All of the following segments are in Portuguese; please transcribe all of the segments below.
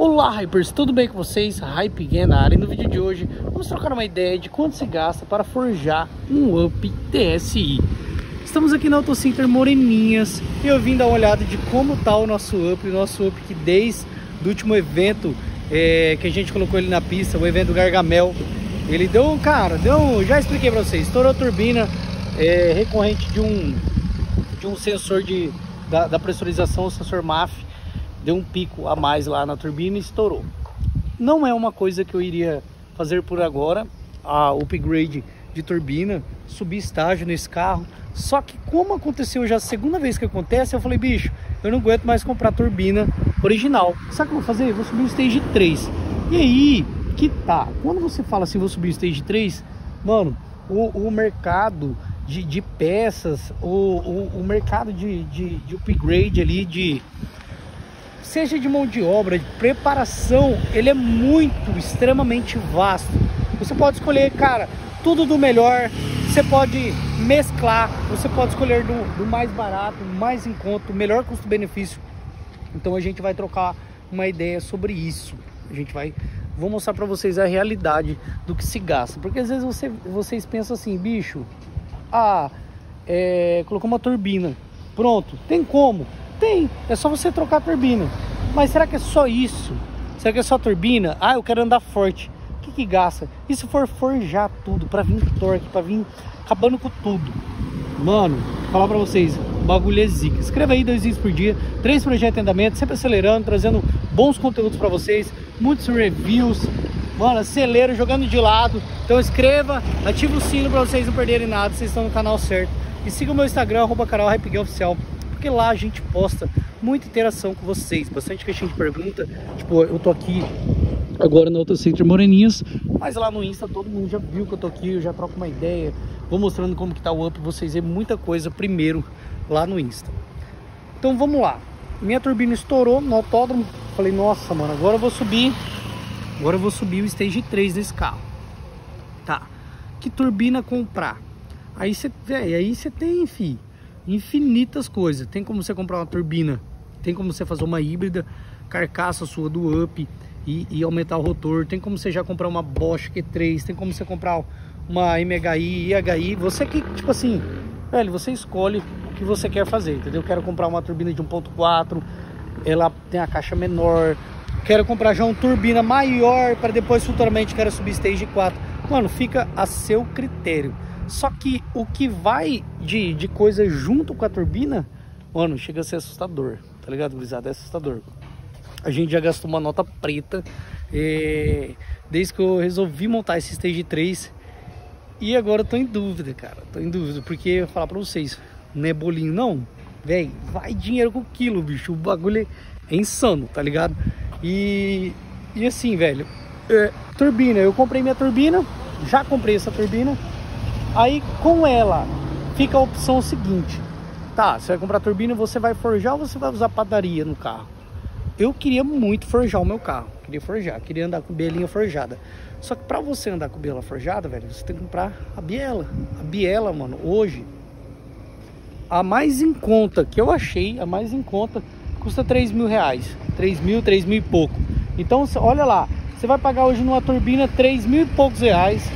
Olá, Hypers, tudo bem com vocês? Hype Again na área. E no vídeo de hoje vamos trocar uma ideia de quanto se gasta para forjar um UP TSI. Estamos aqui na Auto Center Moreninhas e eu vim dar uma olhada de como está o nosso UP que desde o último evento que a gente colocou ele na pista, o evento Gargamel, ele deu, já expliquei para vocês, estourou a turbina recorrente de um sensor da pressurização, o sensor MAF. Deu um pico a mais lá na turbina e estourou. Não é uma coisa que eu iria fazer por agora, a upgrade de turbina, subir estágio nesse carro. Só que como aconteceu já a segunda vez que acontece, eu falei, bicho, eu não aguento mais comprar a turbina original. Sabe o que eu vou fazer? Eu vou subir o Stage 3. E aí, que tá? Quando você fala assim, vou subir o Stage 3, mano, o mercado de peças, o mercado de upgrade ali, seja de mão de obra, de preparação, ele é extremamente vasto. Você pode escolher, cara, tudo do melhor, você pode mesclar, você pode escolher do mais barato, mais em conta, o melhor custo-benefício. Então a gente vai trocar uma ideia sobre isso. Vou mostrar para vocês a realidade do que se gasta, porque às vezes vocês pensam assim, bicho, colocou uma turbina, pronto, tem como? Tem, é só você trocar a turbina. Mas será que é só isso? Será que é só a turbina? Eu quero andar forte. O que gasta? E se for forjar tudo, pra vir torque, pra vir acabando com tudo? Mano, vou falar pra vocês, o bagulho é zica. Escreva aí 2 vídeos por dia, 3 projetos em andamento, sempre acelerando, trazendo bons conteúdos pra vocês, muitos reviews. Mano, acelera, jogando de lado. Então escreva, ativa o sino pra vocês não perderem nada, vocês estão no canal certo. E siga o meu Instagram, @canalHypeGameOficial. Porque lá a gente posta muita interação com vocês, bastante questão de pergunta. Tipo, eu tô aqui agora na Auto Center Moreninhas, mas lá no Insta todo mundo já viu que eu tô aqui, eu já troco uma ideia, vou mostrando como que tá o UP, vocês verem muita coisa primeiro lá no Insta. Então vamos lá, minha turbina estourou no autódromo, falei, nossa mano, agora eu vou subir o Stage 3 desse carro. Tá, que turbina comprar? Aí você tem, enfim, infinitas coisas. Tem como você comprar uma turbina, tem como você fazer uma híbrida, carcaça sua do UP e aumentar o rotor. Tem como você já comprar uma Bosch Q3, tem como você comprar uma MHI, IHI. Você que, tipo assim, velho, você escolhe o que você quer fazer, entendeu? Quero comprar uma turbina de 1.4, ela tem a caixa menor. Quero comprar já uma turbina maior para depois futuramente quero subir Stage 4. Mano, fica a seu critério. Só que o que vai de coisa junto com a turbina, mano, chega a ser assustador, tá ligado, gurizada? É assustador. A gente já gastou uma nota preta desde que eu resolvi montar esse Stage 3. E agora eu tô em dúvida, cara. Tô em dúvida, porque eu vou falar pra vocês, não é bolinho não, velho, vai dinheiro com quilo, bicho. O bagulho é insano, tá ligado? E assim, velho, turbina, eu comprei minha turbina, já comprei essa turbina. Aí com ela fica a opção seguinte, tá, você vai comprar turbina, você vai forjar ou você vai usar padaria no carro? Eu queria muito forjar o meu carro, queria andar com bielinha forjada. Só que pra você andar com biela forjada, velho, você tem que comprar a biela. A biela, mano, hoje, a mais em conta que eu achei, custa 3 mil reais, 3 mil e pouco. Então, olha lá, você vai pagar hoje numa turbina 3 mil e poucos reais.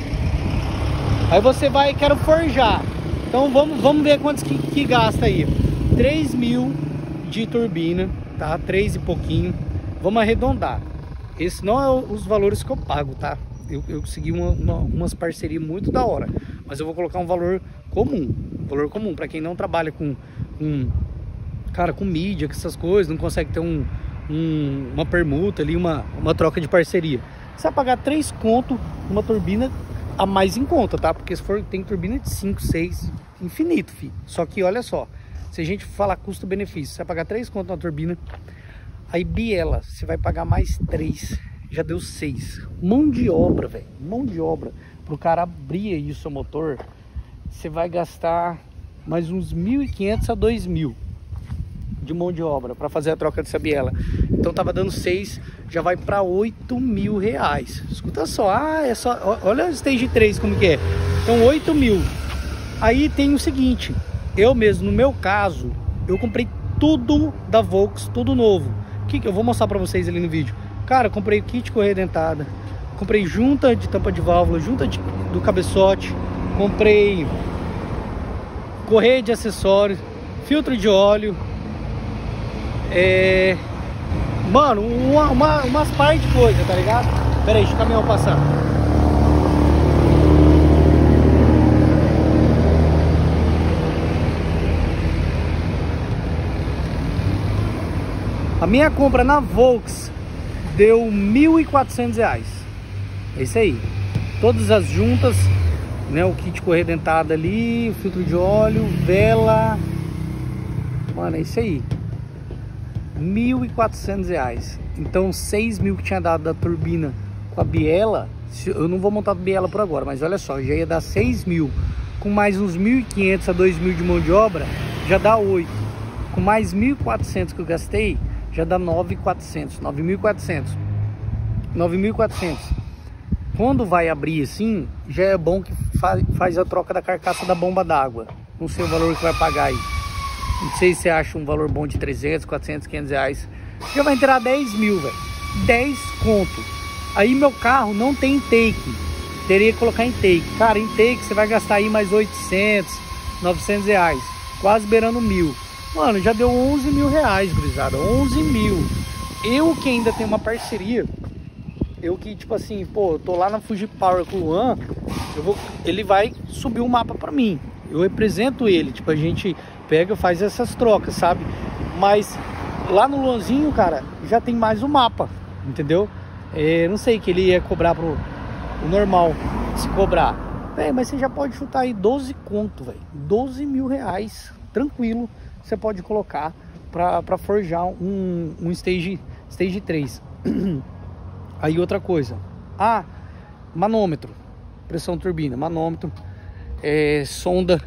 Aí você vai, quero forjar. Então vamos ver quantos que gasta aí. 3 mil de turbina, tá? 3 e pouquinho. Vamos arredondar. Esse não é os valores que eu pago, tá? Eu consegui umas parcerias muito da hora. Mas eu vou colocar um valor comum. Para quem não trabalha com mídia, com essas coisas, não consegue ter uma permuta ali, uma troca de parceria. Você vai pagar 3 conto numa turbina a mais em conta, tá? Porque se for, tem turbina de 5, 6, infinito, filho. Só que olha só, se a gente falar custo-benefício, você vai pagar 3 conto na turbina, aí biela, você vai pagar mais 3, já deu 6. Mão de obra, velho, mão de obra. Pro cara abrir aí o seu motor, você vai gastar mais uns 1.500 a 2.000 de mão de obra para fazer a troca dessa biela. Então tava dando 6, já vai para 8 mil reais. Escuta só, olha o Stage 3 como que é. Então 8 mil. Aí tem o seguinte, eu mesmo, no meu caso, eu comprei tudo da Volks, tudo novo. Que eu vou mostrar para vocês ali no vídeo. Cara, comprei kit correia dentada, comprei junta de tampa de válvula, do cabeçote, comprei correia de acessórios, filtro de óleo, mano, umas par de coisa, tá ligado? Pera aí, deixa o caminhão passar. A minha compra na Volks deu R$ 1.400. É isso aí. Todas as juntas, né? O kit correia dentada ali, o filtro de óleo, vela. Mano, é isso aí. R$ 1.400. Então 6 mil que tinha dado da turbina com a biela. Eu não vou montar a biela por agora, mas olha só, já ia dar 6 mil. Com mais uns 1.500 a 2.000 de mão de obra, já dá 8. Com mais 1.400 que eu gastei, já dá 9.400. 9.400. Quando vai abrir assim, já é bom que faz a troca da carcaça da bomba d'água. Não sei o valor que vai pagar aí. Não sei se você acha um valor bom de 300, 400, 500 reais. Já vai entrar 10 mil, velho. 10 conto. Aí meu carro não tem intake. Teria que colocar intake. Cara, intake você vai gastar aí mais 800, 900 reais. Quase beirando 1.000. Mano, já deu 11 mil reais, gurizada. 11 mil. Eu que ainda tenho uma parceria. Eu que, tipo assim, pô, eu tô lá na Fuji Power com o Luan. Ele vai subir o mapa pra mim. Eu represento ele. Tipo, a gente pega e faz essas trocas, sabe? Mas lá no Luanzinho, cara, já tem mais um mapa. Entendeu? Não sei que ele ia cobrar pro o normal. Se cobrar. Mas você já pode chutar aí 12 conto, velho. 12 mil reais. Tranquilo. Você pode colocar para forjar um stage 3. Aí outra coisa, manômetro, pressão turbina, manômetro, sonda,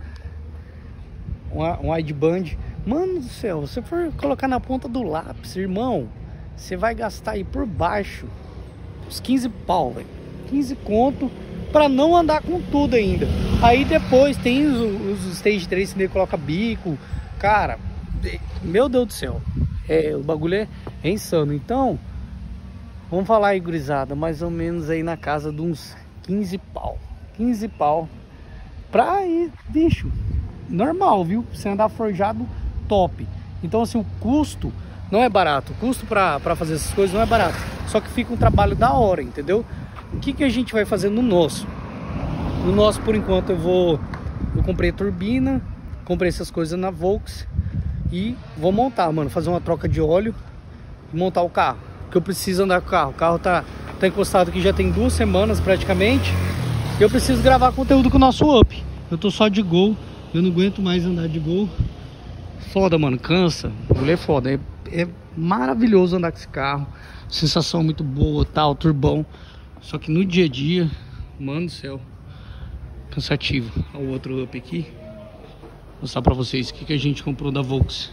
um wideband. Mano do céu, se você for colocar na ponta do lápis, irmão, você vai gastar aí por baixo uns 15 pau, velho. 15 conto para não andar com tudo ainda. Aí depois tem os stage 3, você coloca bico. Cara, meu Deus do céu, o bagulho é insano. Então, vamos falar aí, gurizada, mais ou menos aí na casa de uns 15 pau. 15 pau pra ir, bicho, normal, viu? Você andar forjado, top. Então, assim, o custo não é barato. O custo pra fazer essas coisas não é barato. Só que fica um trabalho da hora, entendeu? O que a gente vai fazer no nosso? No nosso, por enquanto, eu comprei turbina, comprei essas coisas na Volks e vou montar, mano, fazer uma troca de óleo e montar o carro, porque eu preciso andar com o carro. O carro tá encostado aqui já tem 2 semanas praticamente, e eu preciso gravar conteúdo com o nosso Up. Eu tô só de Gol, eu não aguento mais andar de Gol. Foda, mano, cansa, o bagulho é foda, é maravilhoso andar com esse carro, sensação muito boa, tal, turbão, só que no dia a dia, mano do céu, cansativo. Olha o outro Up aqui. Vou mostrar pra vocês o que a gente comprou da Volks.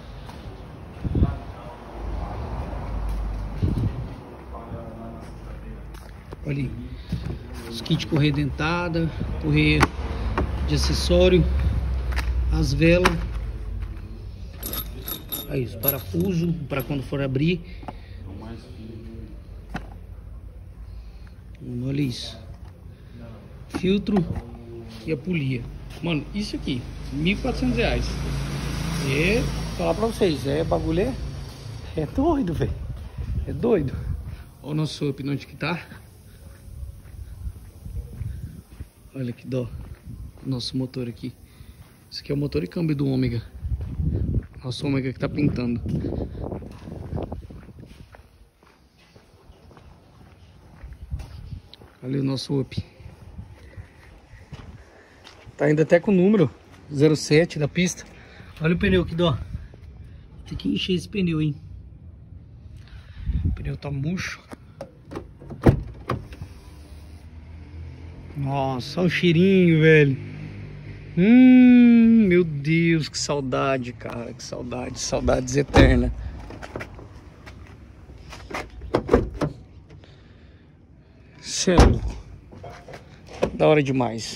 Olha aí. Os kits correia dentada, correia de acessório, as velas. Aí os parafusos para quando for abrir. Olha isso. Filtro e a polia. Mano, isso aqui, R$1.400. Falar pra vocês, bagulho é doido, velho. É doido. Olha o nosso Up, onde que tá. Olha que dó. Nosso motor aqui. Esse aqui é o motor e câmbio do Ômega. Nosso Ômega que tá pintando. Olha o nosso Up. Tá ainda até com o número 07 da pista. Olha o pneu, que dó. Tem que encher esse pneu, hein. O pneu tá murcho. Nossa, olha o cheirinho, velho. Meu Deus, que saudade, cara. Que saudade, saudades eternas. Cê é louco. Da hora demais.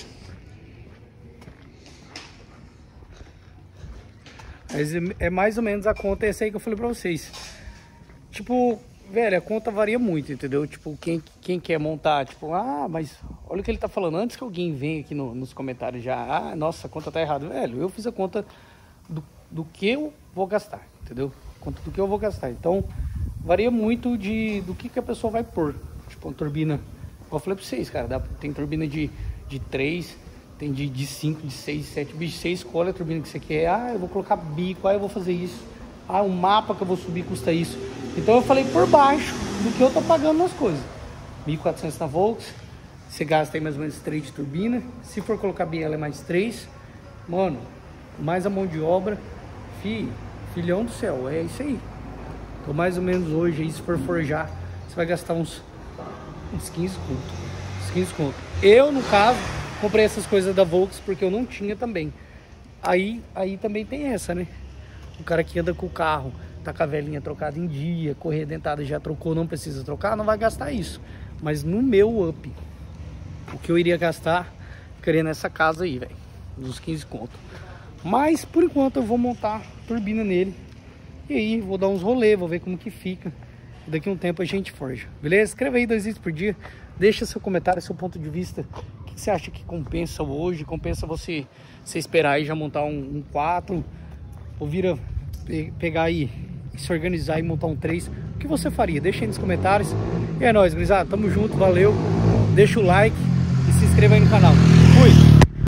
Mas é mais ou menos a conta essa aí que eu falei pra vocês. Tipo, velho, a conta varia muito, entendeu? Tipo, quem quer montar, tipo, mas olha o que ele tá falando. Antes que alguém venha aqui nos comentários já, nossa, a conta tá errada. Velho, eu fiz a conta do que eu vou gastar, entendeu? Conta do que eu vou gastar. Então, varia muito do que a pessoa vai pôr. Tipo, uma turbina, como eu falei pra vocês, cara, tem turbina de 3, tem de 5, de 6, 7 bichos. Você escolhe a turbina que você quer. Eu vou colocar bico, eu vou fazer isso. O mapa que eu vou subir custa isso. Então eu falei por baixo do que eu tô pagando nas coisas. 1.400 na Volks. Você gasta aí mais ou menos 3 de turbina. Se for colocar biela é mais 3. Mano, mais a mão de obra. Filhão do céu, é isso aí. Então mais ou menos hoje aí, se for forjar, você vai gastar uns 15 conto. Uns 15 conto. Eu, no caso, comprei essas coisas da Volks porque eu não tinha também. Aí também tem essa, né? O cara que anda com o carro, tá com a velhinha trocada em dia, correia dentada já trocou, não precisa trocar, não vai gastar isso. Mas no meu up, o que eu iria gastar, ficaria nessa casa aí, velho, uns 15 conto. Mas, por enquanto, eu vou montar turbina nele. E aí, vou dar uns rolês, vou ver como que fica. E daqui a um tempo a gente forja, beleza? Escreva aí 2 vídeos por dia. Deixa seu comentário, seu ponto de vista. O que você acha que compensa hoje? Compensa você esperar aí já montar um 4? Ou pegar aí, se organizar e montar um 3, o que você faria? Deixa aí nos comentários. E é nóis, gurizada, tamo junto, valeu. Deixa o like e se inscreva aí no canal.